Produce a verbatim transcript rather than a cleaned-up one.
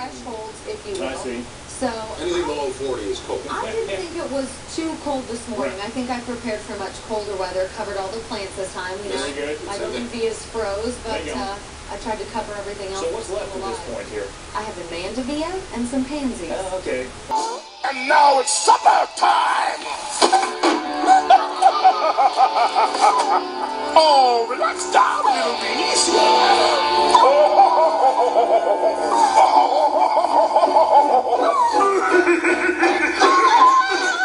thresholds, if you will. I see. So anything I, below forty is cold. I didn't think it was too cold this morning. Right. I think I prepared for much colder weather, covered all the plants this time. You know, Very good. my Luvias froze, but There you go. uh, I tried to cover everything else. So what's left at alive. this point here? I have a mandevilla and some pansies. Oh, okay. And now it's supper time! Oh, relax down, little bees. Oh,